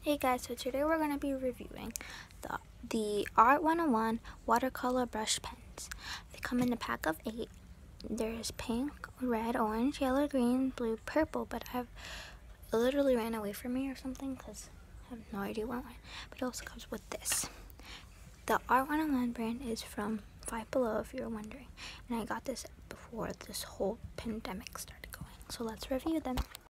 Hey guys, so today we're going to be reviewing the Art101 watercolor brush pens. They come in a pack of 8. There's pink, red, orange, yellow, green, blue, purple, but it literally ran away from me or something because I have no idea what one. But it also comes with this. The Art101 brand is from Five Below, if you're wondering. And I got this before this whole pandemic started going. So let's review them.